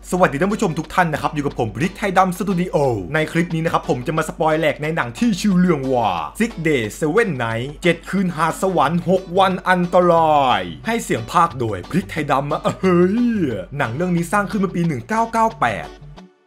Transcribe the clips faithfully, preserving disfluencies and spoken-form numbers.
สวัสดีท่านผู้ชมทุกท่านนะครับอยู่กับผมพริกไทยดำสตูดิโอในคลิปนี้นะครับผมจะมาสปอยแหลกในหนังที่ชื่อเรื่องว่า Six Days Seven Nights เจ็ดคืนหาดสวรรค์หกวันอันตรายให้เสียงพากย์โดยพริกไทยดำมาเฮ้ยหนังเรื่องนี้สร้างขึ้นมาปีหนึ่งพันเก้าร้อยเก้าสิบแปด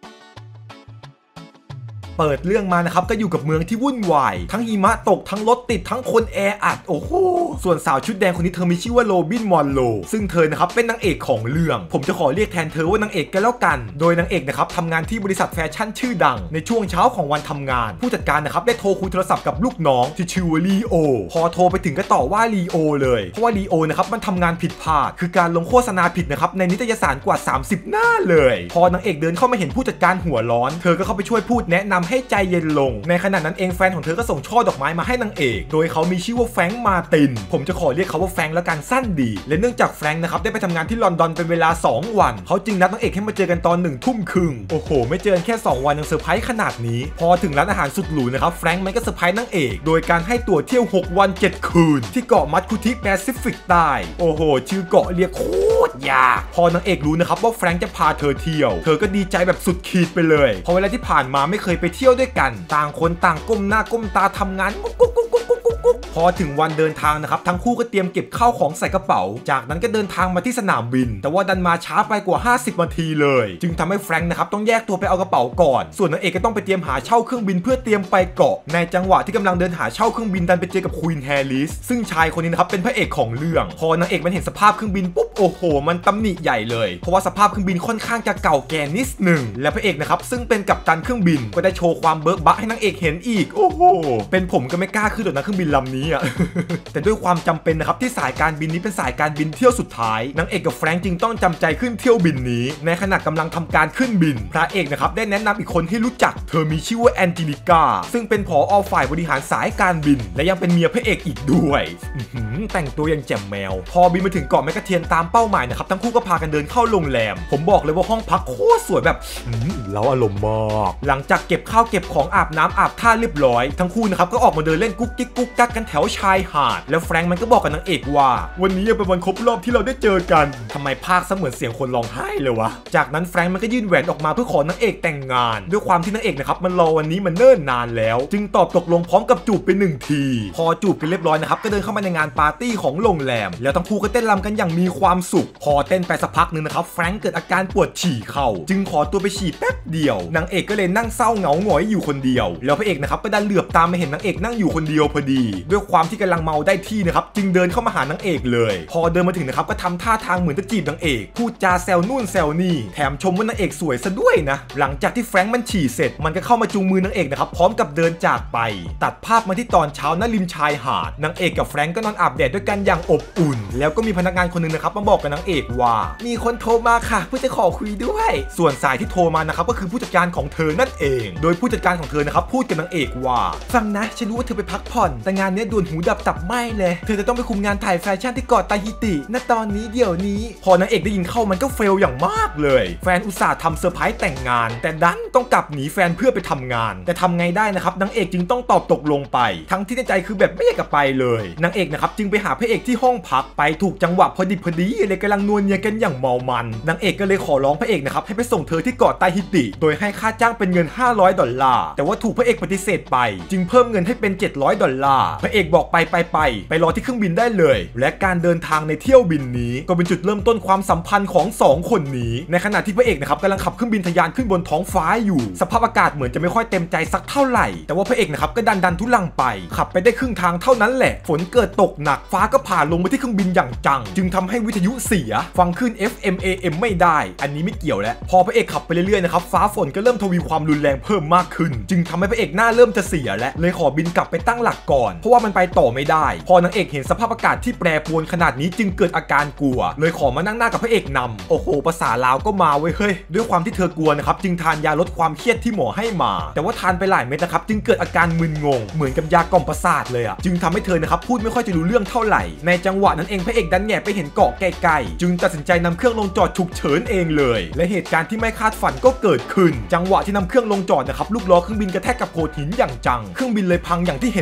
เปิดเรื่องมานะครับก็อยู่กับเมืองที่วุ่นวายทั้งหิมะตกทั้งรถติดทั้งคนแออัดโอ้โหส่วนสาวชุดแดงคนนี้เธอมีชื่อว่าโรบินมอนโรซึ่งเธอนะครับเป็นนางเอกของเรื่องผมจะขอเรียกแทนเธอว่านางเอกกันแล้วกันโดยนางเอกนะครับทำงานที่บริษัทแฟชั่นชื่อดังในช่วงเช้าของวันทำงานผู้จัดการนะครับได้โทรคุยโทรศัพท์กับลูกน้องที่ชื่อว่าลีโอพอโทรไปถึงก็ต่อว่าลีโอเลยเพราะว่าลีโอนะครับมันทำงานผิดพลาดคือการลงโฆษณาผิดนะครับในนิตยสารกว่าสามสิบหน้าเลยพอนางเอกเดินเข้ามาเห็นผู้จัดการหัวร้อนเธอก็เข้าไปช่วยพูดแนะนำให้ใจเย็นลงในขณะนั้นเองแฟนของเธอก็ส่งช่อดอกไม้มาให้นางเอกโดยเขามีชื่อว่าแฟรงค์มาตินผมจะขอเรียกเขาว่าแฟรงค์แล้วกันสั้นดีและเนื่องจากแฟรงค์นะครับได้ไปทำงานที่ลอนดอนเป็นเวลาสองวันเขาจึงนัดนางเอกให้มาเจอกันตอนหนึ่งทุ่มครึ่งโอ้โหไม่เจอกันแค่สองวันยังเซอร์ไพรส์ขนาดนี้พอถึงร้านอาหารสุดหรูนะครับแฟรงค์มันก็เซอร์ไพรส์นางเอกโดยการให้ตั๋วเที่ยวหกวันเจ็ดคืนที่เกาะมัตคุทิแปซิฟิกใต้โอ้โหชื่อเกาะเรียกโคตรยากพอนางเอกรู้นะครับว่าแฟรงค์จะพาเธอเที่ยวเธอก็ดีใจแบบสุดขีดไปเลยเพราะเวลาที่ผ่านมาไม่เคยไปเที่ยวด้วยกันต่างคนต่างก้มหน้าก้มตาทำงานกุ๊กกุ๊กกุ๊กกุ๊กกุ๊กกุ๊กกุ๊กพอถึงวันเดินทางนะครับทั้งคู่ก็เตรียมเก็บข้าวของใส่กระเป๋าจากนั้นก็เดินทางมาที่สนามบินแต่ว่าดันมาช้าไปกว่าห้าสิบนาทีเลยจึงทำให้แฟรงค์นะครับต้องแยกตัวไปเอากระเป๋าก่อนส่วนนางเอกก็ต้องไปเตรียมหาเช่าเครื่องบินเพื่อเตรียมไปเกาะในจังหวะที่กำลังเดินหาเช่าเครื่องบินดันไปเจอกับควีนแฮร์ริสซึ่งชายคนนี้นะครับเป็นพระเอกของเรื่องพอนางเอกมันเห็นสภาพเครื่องบินปุ๊บโอ้โหมันตำหนิใหญ่เลยเพราะว่าสภาพเครื่องบินค่อนข้างจะเก่าแก่นิดหนึ่งและพระเอกนะครับซึ่งเป็นกัปตันเครื่องบินก็ได้โชว์ความเบิร์กบั๊กให้นางเอกเห็นอีกโอ้โหเป็นผมก็ไม่กล้าขึ้นหรอกนะเครื่องบินลำนี้อ่ะ แต่ด้วยความจำเป็นนะครับที่สายการบินนี้เป็นสายการบินเที่ยวสุดท้ายนางเอกกับแฟรงค์จึงต้องจำใจขึ้นเที่ยวบินนี้ในขณะกำลังทำการขึ้นบินพระเอกนะครับได้แนะนำอีกคนให้รู้จักเธอมีชื่อว่าแอนเจลิก้าซึ่งเป็นผอ.ฝ่ายบริหารสายการบินและยังเป็นเมียพระเอกอีกด้วยแต่งตัวยังแจ่มแมวพอบินมาถึงเกาะแมกกาเทียนตามเป้าหมายนะครับทั้งคู่ก็พากันเดินเข้าโรงแรมผมบอกเลยว่าห้องพักโคตรสวยแบบแล้วอารมณ์มากหลังจากเก็บข้าวเก็บของอาบน้ำอาบท่าเรียบร้อยทั้งคู่นะครับก็ออกมาเดินเล่นกุ๊กกิ๊กกุ๊กกักกันแถวชายหาดแล้วแฟรงค์มันก็บอกกับนางเอกว่าวันนี้เป็นวันครบรอบที่เราได้เจอกันทำไมภาคเสมือนเสียงคนร้องไห้เลยวะจากนั้นแฟรงค์มันก็ยื่นแหวนออกมาเพื่อขอนางเอกแต่งงานด้วยความที่นางเอกนะครับมันรอวันนี้มันเนิ่นนานแล้วจึงตอบตกลงพร้อมกับจูบไปหนึ่งทีพอจูบกันเรียบร้อยนะครับก็เดินเข้ามาในงานปาร์ตี้ของโรงแรมแล้วทั้งคู่ก็เต้นรำกันอย่างมีความสุขพอเต้นไปสักพักนึงนะครับแฟรงค์เกิดอาการปวดฉี่เข่าจึงขอตัวไปฉี่แป๊บเดียวนางเอกก็เลยนั่งเศร้าเหงาหงอยอยู่คนเดียวแล้วพระเอกนะครับก็ดันเหลือบตามมาเห็นนางเอกนั่งอยู่คนเดียวพอดีด้วยความที่กำลังเมาได้ที่นะครับจึงเดินเข้ามาหานางเอกเลยพอเดินมาถึงนะครับก็ทำท่าทางเหมือนจะจีบนางเอกพูดจาแซวนู่นแซวนี่แถมชมว่านางเอกสวยซะด้วยนะหลังจากที่แฟรงค์มันฉี่เสร็จมันก็เข้ามาจูงมือนางเอกนะครับพร้อมกับเดินจากไปตัดภาพมาที่ตอนเช้าณริมชายหาดนางเอกกับแฟรงค์ก็นอนอาบแดดด้วยกันอย่างอบอุ่นแล้วก็มีพนักงานคนนึงนะครับมาบอกกับนางเอกว่ามีคนโทรมาค่ะเพื่อจะขอคุยด้วยส่วนสายที่โทรมานะครับก็คือผู้จัดการของเธอนั่นเองโดยผู้จัดการของเธอนะครับพูดกับนางเอกว่าฟังนะฉันรู้ว่าเธอไปพักผ่อนแต่งานนี้ด่วนหูดับตับไหม้เลยเธอจะต้องไปคุมงานถ่ายแฟชั่นที่เกาะไตฮิติณตอนนี้เดี๋ยวนี้พอนางเอกได้ยินเข้ามันก็เฟลอย่างมากเลยแฟนอุตส่าห์ทำเซอร์ไพรส์แต่งงานแต่ดันต้องกลับหนีแฟนเพื่อไปทำงานแต่ทำไงได้นะครับนางเอกจึงต้องตอบตกลงไปทั้งที่ในใจคือแบบไม่อยากกลับไปเลยนางเอกนะครับจึงไปหาพระเอกที่ห้องพักไปถูกจังหวะพอดีพอดีเลยกำลังนวลเนียกันอย่างเมามันนางเอกก็เลยขอร้องพระเอกนะครับให้ไปส่งเธอที่เกาะไตฮิติโดยให้ค่าจ้างเป็นเงินห้าร้อยดอลลาร์แต่ว่าถูกพระเอกปฏิเสธไปจึงเพิ่มเงินให้เป็นเจ็ดร้อยดอลลาร์พระเอกบอกไปไปไปไปรอที่เครื่องบินได้เลยและการเดินทางในเที่ยวบินนี้ก็เป็นจุดเริ่มต้นความสัมพันธ์ของสองคนนี้ในขณะที่พระเอกนะครับกำลังขับเครื่องบินทะยานขึ้นบนท้องฟ้าอยู่สภาพอากาศเหมือนจะไม่ค่อยเต็มใจสักเท่าไหร่แต่ว่าพระเอกนะครับก็ดันดันทุลังไปขับไปได้ครึ่งทางเท่านั้นแหละฝนเกิดตกหนักฟ้าก็ผ่าลงมาที่เครื่องบินอย่างจังจึงทำให้วิทยุเสียฟังคลื่น เอฟ เอ็ม เอ เอ็ม ไม่ได้อันนี้ไม่เกี่ยวแล้วพอพระเอกขับไปเรื่อยๆนะครับฟ้าฝนก็เริ่มทวีความรุนแรงเพิ่มมากขึ้นจึงทำให้พระเอกหน้าเริ่มจะเสียและเลยขอบินกลับไปตั้งหลักก่อนเพราะว่ามันไปต่อไม่ได้พอนางเอกเห็นสภาพอากาศที่แปรปรวนขนาดนี้จึงเกิดอาการกลัวเลยขอมานั่งหน้ากับพระเอกนำโอ้โหภาษาลาวก็มาเว้ยเฮ้ยด้วยความที่เธอกลัวนะครับจึงทานยาลดความเครียดที่หมอให้มาแต่ว่าทานไปหลายเม็ดนะครับจึงเกิดอาการมึนงงเหมือนกับยากล่อมประสาทเลยอ่ะจึงทำให้เธอนะครับพูดไม่ค่อยจะรู้เรื่องเท่าไหร่ในจังหวะนั้นเองพระเอกดันแง่ไปเห็นเกาะไกลๆจึงตัดสินใจนำเครื่องลงจอดฉุกเฉินเองเลยและเหตุการณ์ที่ไม่คาดฝันก็เกิดขึ้นจังหวะที่นำเครื่องลงจอดนะครับลูกล้อเครื่องบินกระแทกกับโขดหินอย่างจังเครื่องบินเลยพังอย่างที่เห็นนั่นแหละ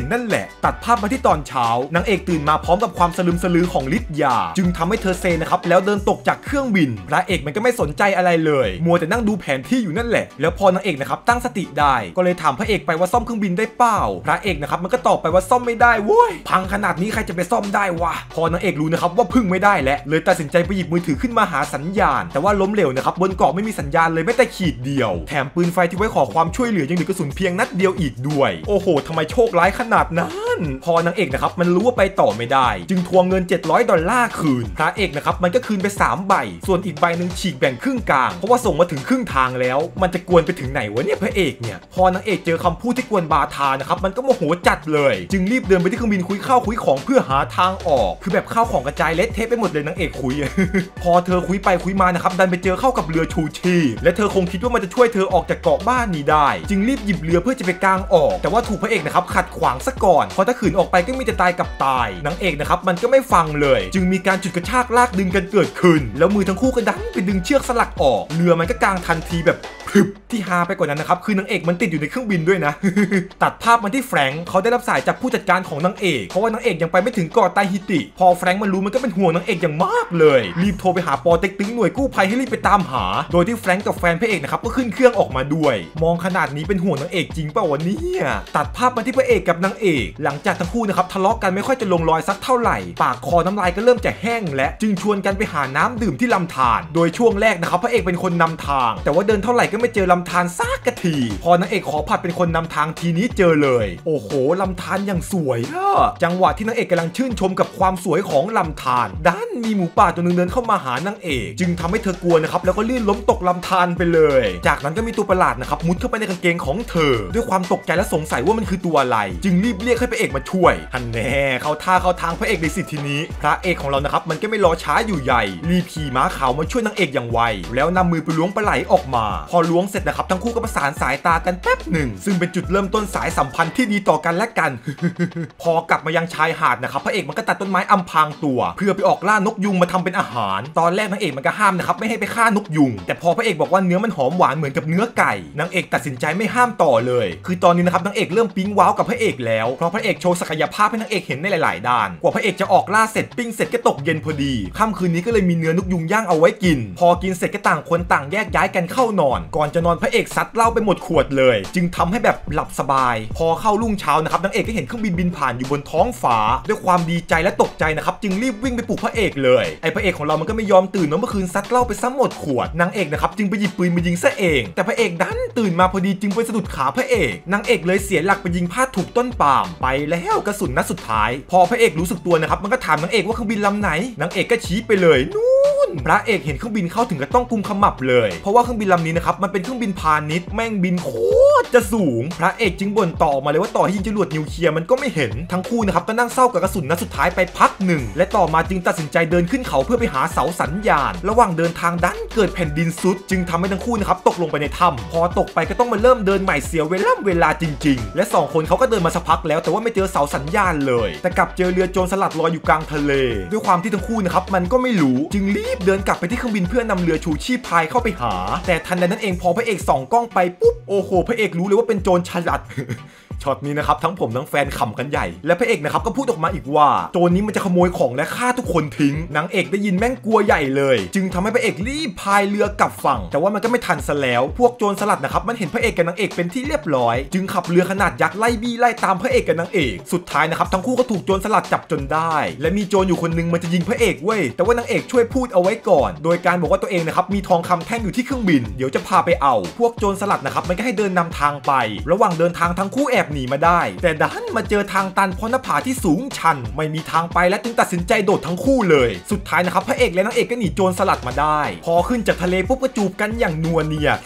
ละตัดภาพมาที่ตอนเช้านางเอกตื่นมาพร้อมกับความสลืมสลือของฤทธิ์ยาจึงทำให้เธอเซนะครับแล้วเดินตกจากเครื่องบินพระเอกมันก็ไม่สนใจอะไรเลยมัวแต่นั่งดูแผนที่อยู่นั่นแหละแล้วพอนางเอกนะครับตั้งสติได้ก็เลยถามพระเอกไปว่าซ่อมเครื่องบินได้เปล่าพระเอกนะครับมันก็ตอบไปว่าซ่อมไม่ได้เว้ยพังขนาดนี้ใครจะไปซ่อมได้วะพอนางเอกรู้นะครับว่าพึ่งไม่ได้แล้วเลยตัดสินใจไปหยิบมือถือขึ้นมาหาสัญญาณแต่ว่าล้มเหลวนะครับบนเกาะไม่มีสัญญาณเลยแม้แต่ขีดเดียวแถมปืนไฟที่ไว้ขอความช่วยเหลือยังเหลือกระสุนเพียงนัดเดียวอีกด้วยโอ้โหทำไมโชคร้ายขนาดนั้นพอนางเอกนะครับมันรู้ว่าไปต่อไม่ได้จึงทวงเงินเจ็ดร้อยดอลลาร์คืนพระเอกนะครับมันก็คืนไปสามใบส่วนอีกใบหนึ่งฉีกแบ่งครึ่งกลางเพราะว่าส่งมาถึงครึ่งทางแล้วมันจะกวนไปถึงไหนวะเนี่ยพระเอกเนี่ยพอนางเอกเจอคำพูดที่กวนบาทานะครับมันก็โมโหจัดเลยจึงรีบเดินไปที่เครื่องบินคุยข้าวคุยของเพื่อหาทางออกคือแบบข้าวของกระจายเละเทะไปหมดเลยนางเอกคุย พอเธอคุยไปคุยมานะครับดันไปเจอเข้ากับเรือชูชีพและเธอคงคิดว่ามันจะช่วยเธอออกจากเกาะบ้านนี้ได้จึงรีบหยิบเรือเพื่อจะไปกางออกแต่ว่าถูกพระเอกนะครับขัดขวางซะก่อนเพราะถ้าขืนออกไปก็มีแต่ตายกับตายนางเอกนะครับมันก็ไม่ฟังเลยจึงมีการจุดกระชากลากดึงกันเกิดขึ้นแล้วมือทั้งคู่ก็ดันไปดึงเชือกสลักออกเรือมันก็กางทันทีแบบที่ฮาไปกว่านั้นนะครับคือนางเอกมันติดอยู่ในเครื่องบินด้วยนะ ตัดภาพมาที่แฟรงค์เขาได้รับสายจากผู้จัดการของนางเอกเพราะว่านางเอกยังไปไม่ถึงเกาะไตฮิติพอแฟรงค์มันรู้มันก็เป็นห่วงนางเอกอย่างมากเลยรีบโทรไปหาปอเต็กตึงหน่วยกู้ภัยให้รีบไปตามหาโดยที่แฟรงค์กับแฟนพระเอกนะครับก็ขึ้นเครื่องออกมาด้วยมองขนาดนี้เป็นห่วงนางเอกจริงเปล่าวะเนี่ยตัดภาพมาที่พระเอกกับนางเอกหลังจากทั้งคู่นะครับทะเลาะกันไม่ค่อยจะลงรอยสักเท่าไหร่ปากคอน้ำลายก็เริ่มจะแห้งและจึงชวนกันไปหาน้ำดื่มที่ลำธารโดยช่วงแรกนะครับพระเอกเป็นคนนำทางแต่ว่าเดินเท่าไหร่ก็ไม่เจอลำธารสักทีพอนางเอกขอผัดเป็นคนนำทางทีนี้เจอเลยโอ้โหลำธารอย่างสวยอะจังหวะที่นางเอกกำลังชื่นชมกับความสวยของลำธารด้านมีหมูป่าตัวนึงเดินเข้ามาหานางเอกจึงทำให้เธอกลัวนะครับแล้วก็ลื่นล้มตกลำธารไปเลยจากนั้นก็มีตัวประหลาดนะครับมุดเข้าไปในกางเกงของเธอด้วยความตกใจและสงสัยว่ามันคือตัวอะไรจึงรีบเรียกให้พระเอกมาช่วยฮันแน่เข้าท่าเข้าทางพระเอกในสิทีนี้พระเอกของเรานะครับมันก็ไม่รอช้าอยู่ใหญ่รีบขี่ม้าขาวมาช่วยนางเอกอย่างไวแล้วนำมือไปล้วงปลาไหลออกมาพอล้วงเสร็จนะครับทั้งคู่ก็ประสานสายตากันแป๊บหนึ่งซึ่งเป็นจุดเริ่มต้นสายสัมพันธ์ที่ดีต่อกันและกัน พอกลับมายังชายหาดนะครับพระเอกมันก็ตัดต้นไม้อำพรางตัวเพื่อไปออกล่านกยุงมาทำเป็นอาหารตอนแรกนางเอกมันก็ห้ามนะครับไม่ให้ไปฆ่านกยุงแต่พอพระเอกบอกว่าเนื้อมันหอมหวานเหมือนกับเนื้อไก่นางเอกตัดสินใจไม่ห้ามต่อเลยคือตอนนี้นะครับนางเอกเริ่มปิ๊งว้าวกับพระเอกแล้วเพราะพระเอกโชว์ศักยภาพให้นางเอกเห็นในหลายๆด้านกว่าพระเอกจะออกล่าเสร็จปิ้งเสร็จก็ตกเย็นพอดีค่ำคืนนี้ก็เลยมีเนื้อนกยุงย่างเอาไว้กินพอกินเสร็จก็ต่างคนต่างแยกย้ายกันเข้านอนก่อนจะนอนพระเอกซัดเหล้าไปหมดขวดเลยจึงทำให้แบบหลับสบายพอเข้ารุ่งเช้านะครับนางเอกก็เห็นเครื่องบินบินผ่านอยู่บนท้องฟ้าด้วยความดีใจและตกใจนะครับจึงรีบวิ่งไปปลุกพระเอกเลยไอพระเอกของเรามันก็ไม่ยอมตื่นเมื่อคืนซัดเหล้าไปซ้ำหมดขวดนางเอกนะครับจึงไปหยิบปืนมายิงซะเองแต่พระเอกดันตื่นมาพอดีจึงไปสะดุดขาพระเอกนางเอกเลยเสียหลักไปยิงพลาดถูกต้นปาล์มไปแล้วกระสุนนัดสุดท้ายพอพระเอกรู้สึกตัวนะครับมันก็ถามนางเอกว่าเครื่องบินลำไหนนางเอกก็ชี้ไปเลยนู่นพระเอกเห็นเครื่องบินเข้าถึงกับต้องกุมขมับเลยเพราะว่าเครื่องบินลำนี้นะครับมันเป็นเครื่องบินพาณิชย์แม่งบินโคตรจะสูงพระเอกจึงบ่นต่อมาเลยว่าต่อให้ยิงจรวดนิวเคลียร์มันก็ไม่เห็นทั้งคู่นะครับก็นั่งเศร้ากับกระสุนนัดสุดท้ายไปพักหนึ่งและต่อมาจึงตัดสินใจเดินขึ้นเขาเพื่อไปหาเสาสัญญาณระหว่างเดินทางดันเกิดแผ่นดินซุดจึงทำให้ทั้งคู่นะครับตกลงไปในถ้ำพอตกไปก็ต้องมาเริ่มเดินใหม่เสียเวลาเวลาจริงๆและสองคนเขาก็เดินมาสักพักแล้วแต่ว่าไม่เจอเสาสัญญาณเลยแต่กลับเจอเรือโจรสลัดลอยอยู่กลางทะเลด้วยความที่ทั้งคู่นะครับมันก็ไม่รู้จึงรีบเดินกลับไปที่เครื่องบินเพื่อนำเรือชูชีพพายเข้าไปหาแต่ทันใดนั้นเองพอพระเอกส่องกล้องไปปุ๊บโอ้โหพระเอกรู้เลยว่าเป็นโจรฉลาด ช็อตนี้นะครับทั้งผมทั้งแฟนขำกันใหญ่และพระเอกนะครับก็พูดออกมาอีกว่าโจรนี้มันจะขโมยของและฆ่าทุกคนทิ้งนางเอกได้ยินแม่งกลัวใหญ่เลยจึงทำให้พระเอกรีบพายเรือกลับฝั่งแต่ว่ามันก็ไม่ทันซะแล้วพวกโจรสลัดนะครับมันเห็นพระเอกกับนางเอกเป็นที่เรียบร้อยจึงขับเรือขนาดยักษ์ไล่บี้ไล่ตามพระเอกกับนางเอกสุดท้ายนะครับทั้งคู่ก็ถูกโจรสลัดจับจนได้และมีโจรอยู่คนนึงมันจะยิงพระเอกเว้ยแต่ว่านางเอกช่วยพูดเอาไว้ก่อนโดยการบอกว่าตัวเองนะครับมีทองคำแท่งอยู่ที่เครื่องบินเดี๋ยวจะพาไปเอาพวกโจรสลัดนะครับมันก็ให้เดินนำทางไประหว่างเดินทางทั้งคู่แอบหนีมาได้แต่ดันมาเจอทางตันเพราะหน้าผาที่สูงชันไม่มีทางไปและจึงตัดสินใจโดดทั้งคู่เลยสุดท้ายนะครับพระเอกและนางเอกก็หนีโจรสลัดมาได้พอขึ้นจากทะเลปุ๊บก็จูบกันอย่างนัวเนีย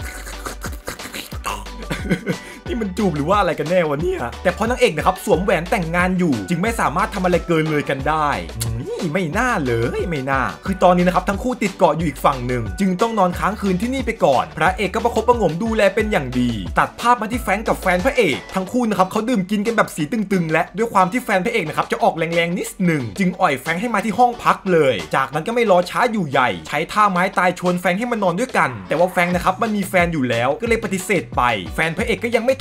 นี่มันจูบหรือว่าอะไรกันแน่วะเนี่ยแต่พอนางเอกนะครับสวมแหวนแต่งงานอยู่จึงไม่สามารถทำอะไรเกินเลยกันได้ไม่น่าเลยไม่น่าคือตอนนี้นะครับทั้งคู่ติดเกาะอยู่อีกฝั่งหนึ่งจึงต้องนอนค้างคืนที่นี่ไปก่อนพระเอกก็ประคบประงมดูแลเป็นอย่างดีตัดภาพมาที่แฟรงค์กับแฟนพระเอกทั้งคู่นะครับเขาดื่มกินกันแบบสีตึงๆและด้วยความที่แฟนพระเอกนะครับจะออกแรงๆนิดหนึ่งจึงอ่อยแฟรงค์ให้มาที่ห้องพักเลยจากนั้นก็ไม่รอช้าอยู่ใหญ่ใช้ท่าไม้ตายชวนแฟรงค์ให้มานอนด้วยกันแต่ว่าแฟรงค์นะครับมันมีแฟนอยู่แล้วก็เลยปฏิเสธไปแฟนพระเอกก็ยังไม่ถ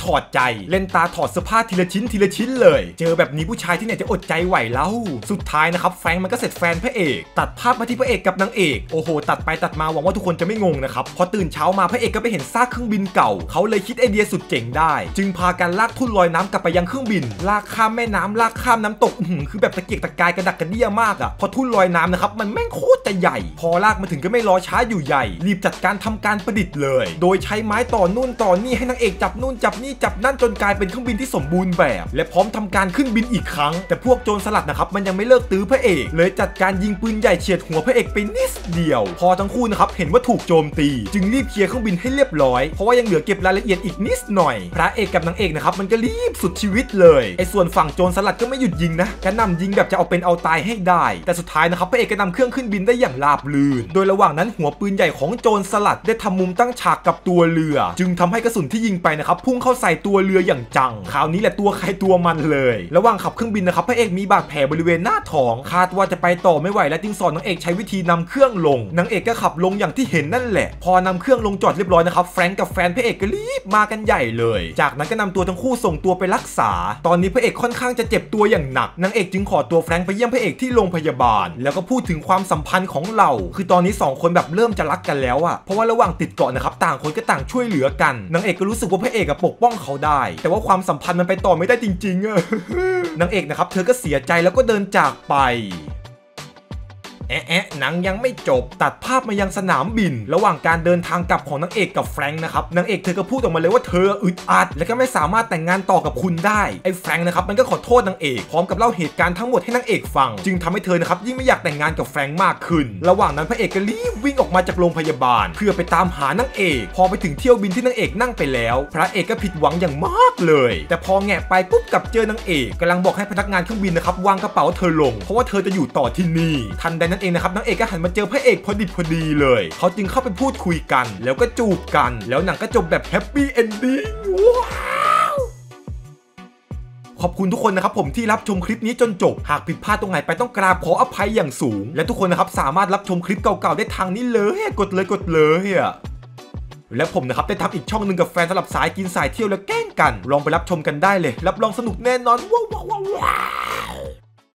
อดใจเล่นตาถอดเสื้อผ้าทีละชิ้นทีละชิ้นเลยเจอแบบนี้ผู้ชายที่ไหนจะอดใจไหวแล้วสุดท้ายนะครับแฟรงค์มันก็เสร็จแฟนพระเอกตัดภาพมาที่พระเอกกับนางเอกโอ้โหตัดไปตัดมาหวังว่าทุกคนจะไม่งงนะครับพอตื่นเช้ามาพระเอกก็ไปเห็นซากเครื่องบินเก่าเขาเลยคิดไอเดียสุดเจ๋งได้จึงพากันลากทุ่นลอยน้ำกลับไปยังเครื่องบินลากข้ามแม่น้ำลากข้ามน้ำตกคือแบบตะเกียกตะกายกระดักกระเดี้ยมากอะพอทุ่นลอยน้ำนะครับมันแม่งโคตรจะใหญ่พอลากมาถึงก็ไม่รอช้าอยู่ใหญ่รีบจัดการทำการประดิษฐ์เลยโดยใช้ไม้ต่อนู่นต่อนี่ให้นางเอกจับนู่นจับนี่จับนั่นจนกลายเป็นเครื่องบินที่สมบูรณ์แบบและพร้อมทำการขึ้นบินอีกครั้งแต่พวกโจรสลัดนะครับมันยังไม่เลิกตื้อพระเอกเลยจัดการยิงปืนใหญ่เฉียดหัวพระเอกไปนิดเดียวพอทั้งคู่นะครับเห็นว่าถูกโจมตีจึงรีบเคลียร์เครื่องบินให้เรียบร้อยเพราะว่ายังเหลือเก็บรายละเอียดอีกนิดหน่อยพระเอกกับนางเอกนะครับมันก็รีบสุดชีวิตเลยไอ้ส่วนฝั่งโจรสลัดก็ไม่หยุดยิงนะกระหน่ำยิงแบบจะเอาเป็นเอาตายให้ได้แต่สุดท้ายนะครับพระเอกก็นำเครื่องขึ้นบินได้อย่างราบรื่นโดยระหว่างนั้นหัวปืนใหญ่ของโจรสลัดได้ทำมุมตั้งฉากกับตัวเรือจึงทำให้กระสุนที่ยิงไปนะครับพุ่งเข้าใส่ตัวเรืออย่างจังคราวนี้แหละตัวใครตัวมันเลยระหว่างขับเครื่องบินนะครับพระเอกมีบาดแผลบริเวณหน้าท้องคาดว่าจะไปต่อไม่ไหวและจึงสอนนางเอกใช้วิธีนำเครื่องลงนางเอกก็ขับลงอย่างที่เห็นนั่นแหละพอนำเครื่องลงจอดเรียบร้อยนะครับแฟรงค์กับแฟนพระเอกก็รีบมากันใหญ่เลยจากนั้นก็นำตัวทั้งคู่ส่งตัวไปรักษาตอนนี้พระเอกค่อนข้างจะเจ็บตัวอย่างหนักนางเอกจึงขอตัวแฟรงค์ไปเยี่ยมพระเอกที่โรงพยาบาลแล้วก็พูดถึงความสัมพันธ์ของเราคือตอนนี้สองคนแบบเริ่มจะรักกันแล้วอะเพราะว่าระหว่างติดเกาะนะครับต่างคนก็ต่างช่วยเหลือกันนางเอกก็รู้สึกว่าพระเอกปกป้องเขาได้แต่ว่าความสัมพันธ์มันไปต่อไม่ได้จริงๆอะ นางเอกนะครับเธอก็เสียใจแล้วก็เดินจากไปแอะแอะหนังยังไม่จบตัดภาพมายังสนามบินระหว่างการเดินทางกลับของนางเอกกับแฟรงค์นะครับนางเอกเธอก็พูดออกมาเลยว่าเธออึดอัดและก็ไม่สามารถแต่งงานต่อกับคุณได้ไอ้แฟรงค์นะครับมันก็ขอโทษนางเอกพร้อมกับเล่าเหตุการณ์ทั้งหมดให้นางเอกฟังจึงทำให้เธอนะครับยิ่งไม่อยากแต่งงานกับแฟรงค์มากขึ้นระหว่างนั้นพระเอกก็รีบวิ่งออกมาจากโรงพยาบาลเพื่อไปตามหานางเอกพอไปถึงเที่ยวบินที่นางเอกนั่งไปแล้วพระเอกก็ผิดหวังอย่างมากเลยแต่พอแงะไปปุ๊บกับเจอนางเอกกำลังบอกให้พนักงานเครื่องบินนะครับวางกระเป๋าเธอลงเพราะว่าเธอจะอยู่ต่อที่นี่ทันใดนั้นเองนะครับนางเอกก็หันมาเจอพระเอกพอดีพอดีเลยเขาจึงเข้าไปพูดคุยกันแล้วก็จูบกันแล้วหนังก็จบแบบแฮปปี้เอนดิ้งว้าวขอบคุณทุกคนนะครับผมที่รับชมคลิปนี้จนจบหากผิดพลาดตรงไหนไปต้องกราบขออภัยอย่างสูงและทุกคนนะครับสามารถรับชมคลิปเก่าๆได้ทางนี้เลยกดเลยกดเลยอะและผมนะครับได้ทำอีกช่องหนึ่งกับแฟนสำหรับสายกินสายเที่ยวและแกล้งกันลองไปรับชมกันได้เลยรับรองสนุกแน่นอนว้าว